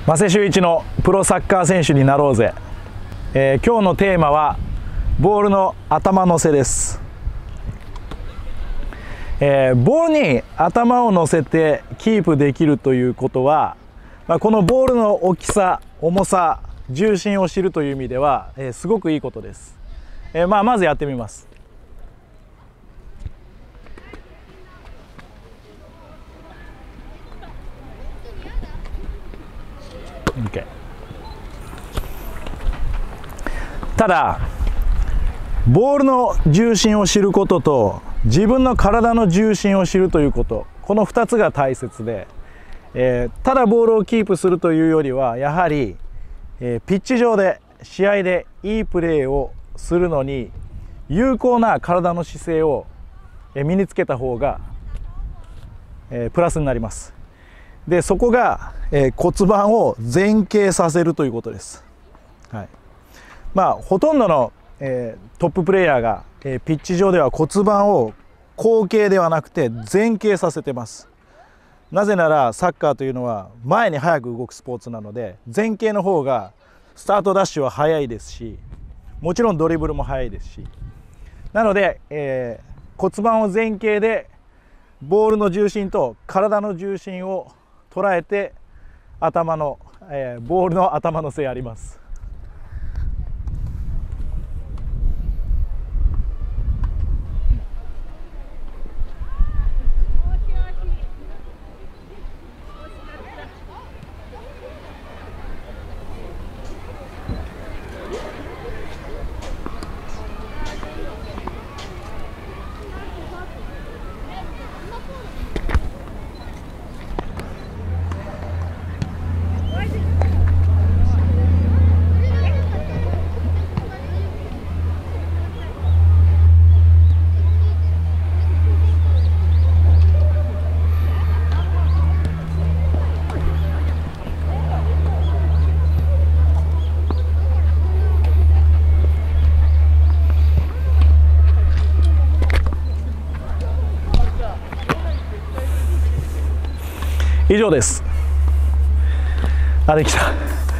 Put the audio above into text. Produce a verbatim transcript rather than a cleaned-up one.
間瀬修一のプロサッカー選手になろうぜ、えー、今日のテーマはボールの頭乗せです。えー、ボールに頭を乗せてキープできるということは、まあ、このボールの大きさ、重さ、重心を知るという意味では、えー、すごくいいことです。えーまあ、まずやってみます。Okay. ただボールの重心を知ることと自分の体の重心を知るということ、このふたつが大切で、えー、ただボールをキープするというよりはやはり、えー、ピッチ上で試合でいいプレーをするのに有効な体の姿勢を身につけた方が、えー、プラスになります。でそこが、えー、骨盤を前傾させるということです。はい、まあほとんどの、えー、トッププレーヤーが、えー、ピッチ上では骨盤を後傾ではなくて前傾させてます。なぜならサッカーというのは前に速く動くスポーツなので、前傾の方がスタートダッシュは速いですし、もちろんドリブルも速いですし、なので、えー、骨盤を前傾でボールの重心と体の重心を捉えて頭の、えー、ボールの頭乗せやります。以上です。あ、できた。